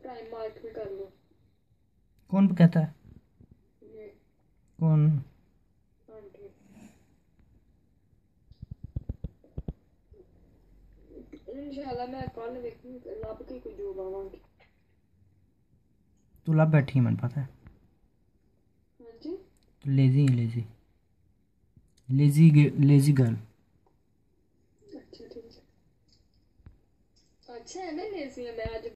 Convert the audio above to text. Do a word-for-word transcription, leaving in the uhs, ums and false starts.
Time mark भी कर लो। कौन कहता है? ये कौन? आंटी। इंशाल्लाह मैं कल देखूंगी लब के कोई जॉब आवांगी। तू लब बैठी है मन पता है। हाँ जी। तू लेजी है, लेजी लेजी लेजी गर्ल। अच्छा ठीक है। अच्छा है ना लेजी है मैं आज